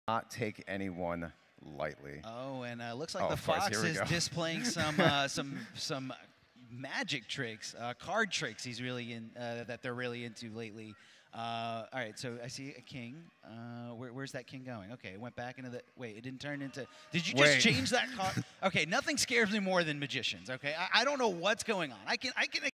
not take anyone lightly. Oh, and looks like the Fox is displaying some some magic tricks, card tricks. He's really in that they're really into lately. All right, so I see a king. Where's that king going? Okay, it went back into the. Wait, it didn't turn into. Did you just change that card? Okay, nothing scares me more than magicians. Okay, I don't know what's going on. I can